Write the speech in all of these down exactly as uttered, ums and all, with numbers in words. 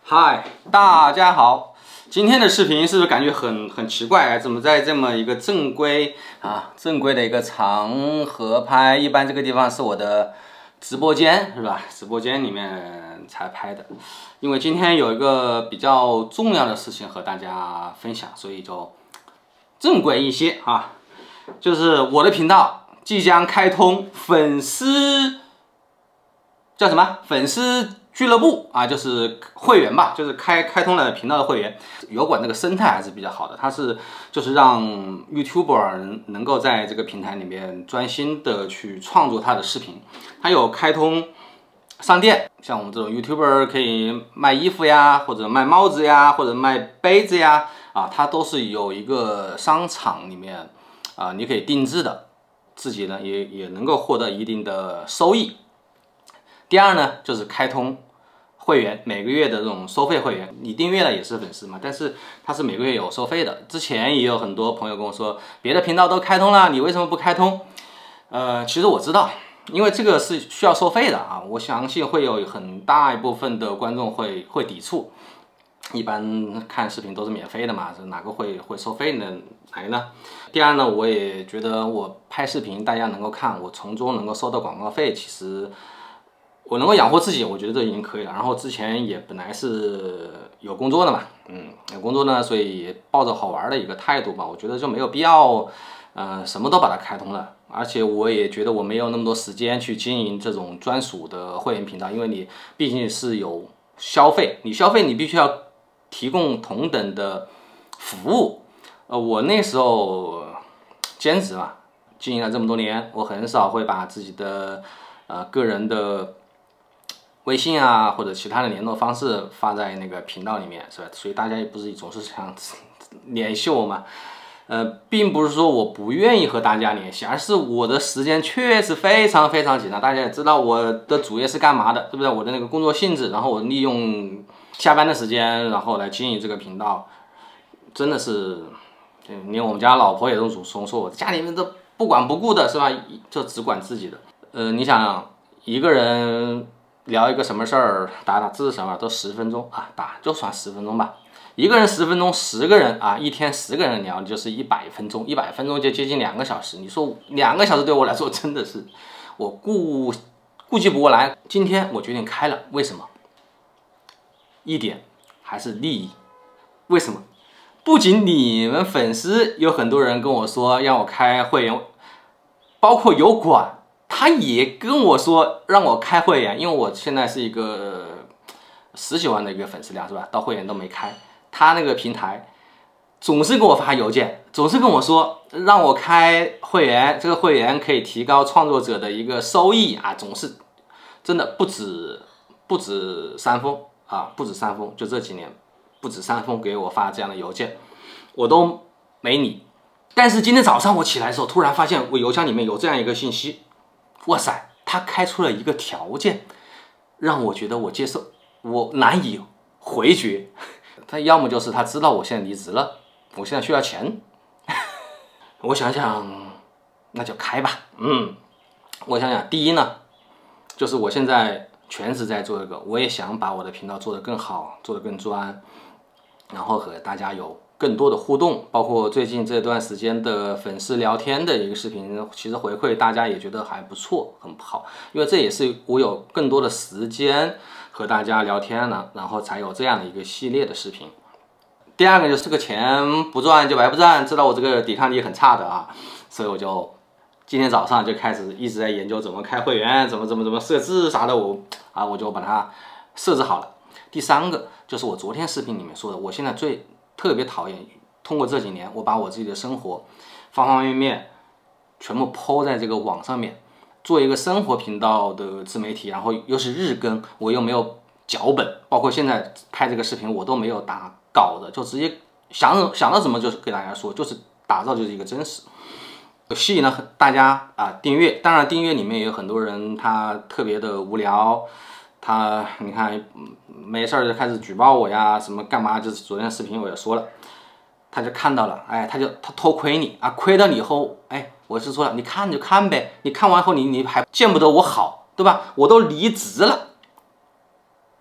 嗨，大家好！今天的视频是不是感觉很很奇怪？怎么在这么一个正规啊正规的一个场合拍？一般这个地方是我的直播间，是吧？直播间里面才拍的。因为今天有一个比较重要的事情和大家分享，所以就正规一些啊。就是我的频道即将开通粉丝叫什么？粉丝俱乐部啊，就是会员吧，就是开开通了频道的会员。油管这个生态还是比较好的，它是就是让 YouTuber 能够在这个平台里面专心的去创作他的视频。它有开通商店，像我们这种 YouTuber 可以卖衣服呀，或者卖帽子呀，或者卖杯子呀，啊，它都是有一个商场里面啊，你可以定制的，自己呢也也能够获得一定的收益。第二呢，就是开通会员，每个月的这种收费会员，你订阅了也是粉丝嘛，但是它是每个月有收费的。之前也有很多朋友跟我说，别的频道都开通了，你为什么不开通？呃，其实我知道，因为这个是需要收费的啊，我相信会有很大一部分的观众会会抵触。一般看视频都是免费的嘛，哪个会会收费呢？来呢？第二呢，我也觉得我拍视频大家能够看，我从中能够收到广告费，其实我能够养活自己，我觉得这已经可以了。然后之前也本来是有工作的嘛，嗯，有工作呢，所以也抱着好玩的一个态度吧，我觉得就没有必要，呃，什么都把它开通了。而且我也觉得我没有那么多时间去经营这种专属的会员频道，因为你毕竟是有消费，你消费你必须要提供同等的服务。呃，我那时候兼职嘛，经营了这么多年，我很少会把自己的呃个人的微信啊，或者其他的联络方式发在那个频道里面，是吧？所以大家也不是总是想联系我嘛。呃，并不是说我不愿意和大家联系，而是我的时间确实非常非常紧张。大家也知道我的主业是干嘛的，对不对？我的那个工作性质，然后我利用下班的时间，然后来经营这个频道，真的是，连我们家老婆也都总说我家里面都不管不顾的，是吧？就只管自己的。呃，你想想，一个人聊一个什么事儿，打打字什么都十分钟啊，打就算十分钟吧。一个人十分钟，十个人啊，一天十个人聊就是一百分钟，一百分钟就接近两个小时。你说两个小时对我来说真的是我顾顾及不过来。今天我决定开了，为什么？一点还是利益。为什么？不仅你们粉丝有很多人跟我说让我开会员，包括油管他也跟我说让我开会员，因为我现在是一个十几万的一个粉丝量，是吧？到会员都没开。他那个平台总是给我发邮件，总是跟我说让我开会员，这个会员可以提高创作者的一个收益啊，总是真的不止不止三封啊，不止三封，就这几年不止三封给我发这样的邮件，我都没理。但是今天早上我起来的时候，突然发现我邮箱里面有这样一个信息，哇塞，他开出了一个条件，让我觉得我接受，我难以回绝。他要么就是他知道我现在离职了，我现在需要钱，我想想，那就开吧。嗯，我想想，第一呢，就是我现在全职在做这个，我也想把我的频道做得更好，做得更专，然后和大家有更多的互动，包括最近这段时间的粉丝聊天的一个视频，其实回馈大家也觉得还不错，很好，因为这也是我有更多的时间和大家聊天了，然后才有这样的一个系列的视频。第二个就是这个钱不赚就白不赚，知道我这个抵抗力很差的啊，所以我就今天早上就开始一直在研究怎么开会员，怎么怎么怎么设置啥的，我啊我就把它设置好了。第三个就是我昨天视频里面说的，我现在最特别讨厌，通过这几年我把我自己的生活方方面面全部抛在这个网上面，做一个生活频道的自媒体，然后又是日更，我又没有脚本，包括现在拍这个视频我都没有打稿的，就直接想想到什么就是给大家说，就是打造就是一个真实，吸引了大家啊订阅。当然订阅里面也有很多人他特别的无聊，他你看没事就开始举报我呀，什么干嘛？就是昨天视频我也说了，他就看到了，哎，他就他偷窥你啊，亏了你以后，哎，我是说了，你看就看呗，你看完后你你还见不得我好，对吧？我都离职了，我都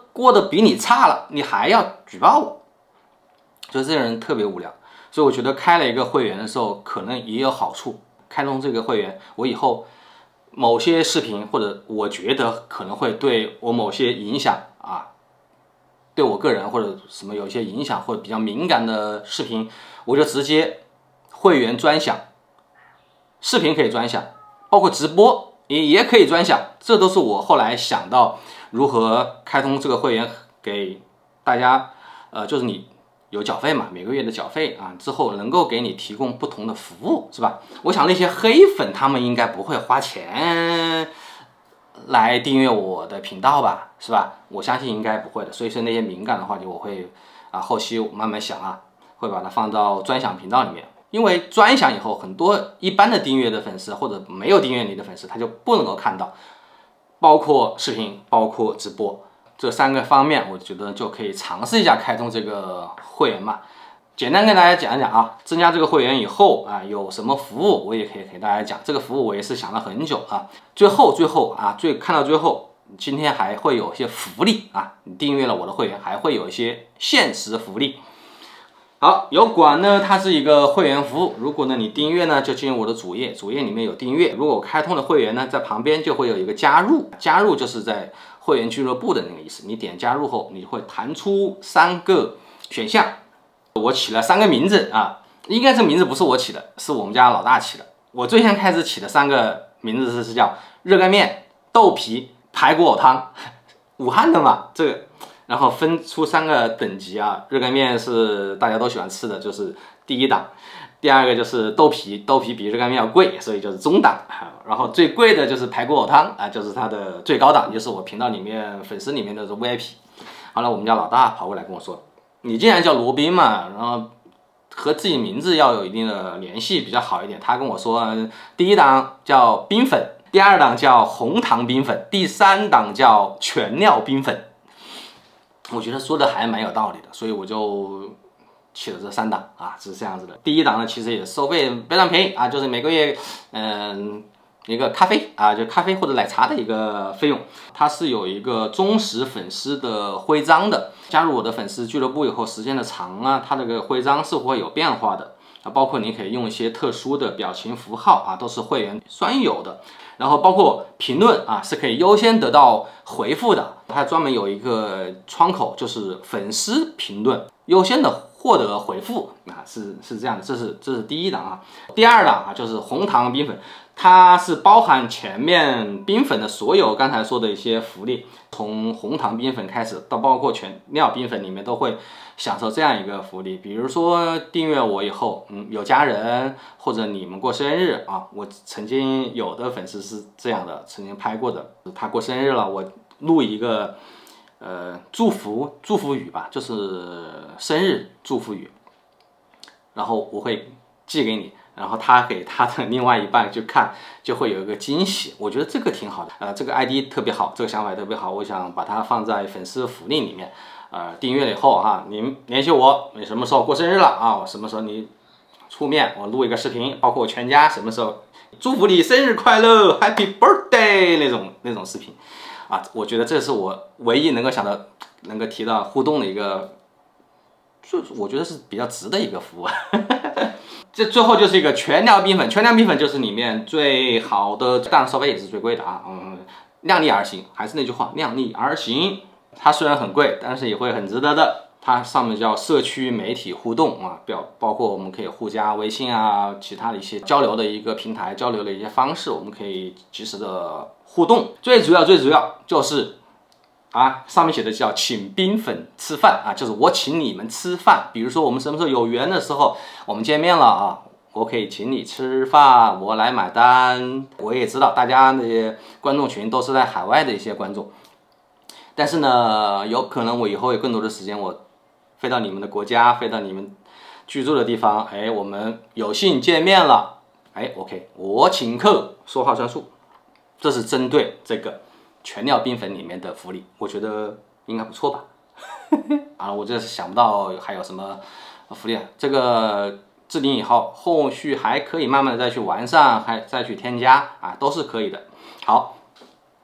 过得比你差了，你还要举报我，所以这些人特别无聊。所以我觉得开了一个会员的时候，可能也有好处。开通这个会员，我以后某些视频或者我觉得可能会对我某些影响啊，对我个人或者什么有一些影响或者比较敏感的视频，我就直接会员专享，视频可以专享，包括直播也也可以专享。这都是我后来想到如何开通这个会员给大家，呃，就是你有缴费嘛，每个月的缴费啊，之后能够给你提供不同的服务，是吧？我想那些黑粉他们应该不会花钱来订阅我的频道吧，是吧？我相信应该不会的。所以说那些敏感的话题，我会啊后期我慢慢想啊，会把它放到专享频道里面。因为专享以后，很多一般的订阅的粉丝或者没有订阅你的粉丝，他就不能够看到，包括视频，包括直播。这三个方面，我觉得就可以尝试一下开通这个会员嘛。简单跟大家讲一讲啊，增加这个会员以后啊，有什么服务，我也可以给大家讲。这个服务我也是想了很久啊。最后最后啊，最看到最后，今天还会有一些福利啊，你订阅了我的会员，还会有一些限时福利。好，油管呢，它是一个会员服务。如果呢你订阅呢，就进入我的主页，主页里面有订阅。如果我开通的会员呢，在旁边就会有一个加入，加入就是在会员俱乐部的那个意思。你点加入后，你会弹出三个选项。我起了三个名字啊，应该这名字不是我起的，是我们家老大起的。我最先开始起的三个名字是是叫热干面、豆皮、排骨藕汤，武汉的嘛，这个。然后分出三个等级啊，热干面是大家都喜欢吃的，就是第一档。第二个就是豆皮，豆皮比热干面要贵，所以就是中档。然后最贵的就是排骨藕汤啊，就是它的最高档，就是我频道里面粉丝里面的 V I P。好了，我们家老大跑过来跟我说：“你既然叫罗宾嘛，然后和自己名字要有一定的联系比较好一点。”他跟我说，第一档叫冰粉，第二档叫红糖冰粉，第三档叫全料冰粉。我觉得说的还蛮有道理的，所以我就起了这三档啊，是这样子的。第一档呢，其实也收费非常便宜啊，就是每个月嗯一个咖啡啊，就咖啡或者奶茶的一个费用。它是有一个忠实粉丝的徽章的，加入我的粉丝俱乐部以后，时间的长啊，它这个徽章是会有变化的啊，包括你可以用一些特殊的表情符号啊，都是会员专有的。然后包括评论啊，是可以优先得到回复的。它专门有一个窗口，就是粉丝评论优先的获得回复啊，是是这样的。这是这是第一档啊。第二档啊，就是红糖冰粉，它是包含前面冰粉的所有刚才说的一些福利，从红糖冰粉开始到包括全料冰粉里面都会享受这样一个福利。比如说订阅我以后，嗯，有家人或者你们过生日啊，我曾经有的粉丝是这样的，曾经拍过的，他过生日了，我录一个呃祝福祝福语吧，就是生日祝福语，然后我会寄给你，然后他给他的另外一半去看，就会有一个惊喜。我觉得这个挺好的，呃，这个 I D 特别好，这个想法也特别好，我想把它放在粉丝福利里面。呃，订阅了以后哈，您联系我，你什么时候过生日了啊？什么时候你出面，我录一个视频，包括我全家什么时候祝福你生日快乐 ，Happy Birthday 那种那种视频。啊，我觉得这是我唯一能够想到、能够提到互动的一个，就我觉得是比较值的一个服务。这最后就是一个全料冰粉，全料冰粉就是里面最好的，当然收费也是最贵的啊。嗯，量力而行，还是那句话，量力而行。它虽然很贵，但是也会很值得的。它上面叫社区媒体互动啊，表包括我们可以互加微信啊，其他的一些交流的一个平台，交流的一些方式，我们可以及时的互动。最主要最主要就是啊，上面写的叫请冰粉吃饭啊，就是我请你们吃饭。比如说我们什么时候有缘的时候，我们见面了啊，我可以请你吃饭，我来买单。我也知道大家那些观众群都是在海外的一些观众，但是呢，有可能我以后有更多的时间，我飞到你们的国家，飞到你们居住的地方，哎，我们有幸见面了，哎 ，OK， 我请客，说话算数。这是针对这个全料冰粉里面的福利，我觉得应该不错吧？啊，我这是想不到还有什么福利啊。这个置顶以后，后续还可以慢慢的再去完善，还再去添加啊，都是可以的。好，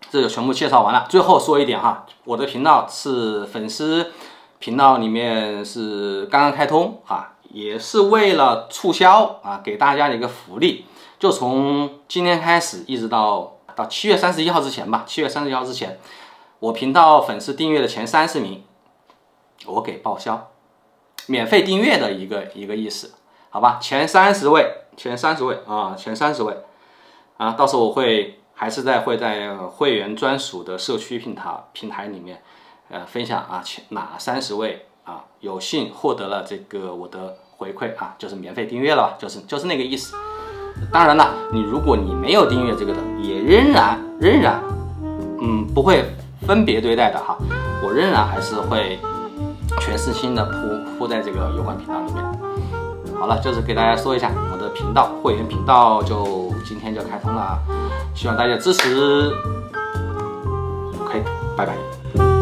这就全部介绍完了。最后说一点哈，我的频道是粉丝频道里面是刚刚开通啊，也是为了促销啊，给大家的一个福利，就从今天开始一直到到七月三十一号之前吧，七月三十一号之前，我频道粉丝订阅的前三十名，我给报销，免费订阅的一个一个意思，好吧？前三十位，前三十位啊，前三十位啊，到时候我会还是在会在会员专属的社区平台平台里面，呃，分享啊，前哪三十位啊有幸获得了这个我的回馈啊，就是免费订阅了，就是就是那个意思。当然了，你如果你没有订阅这个的，也仍然仍然，嗯，不会分别对待的哈，我仍然还是会全身心的铺铺在这个有关频道里面。好了，就是给大家说一下我的频道会员频道就今天就开通了，希望大家支持。OK， 拜拜。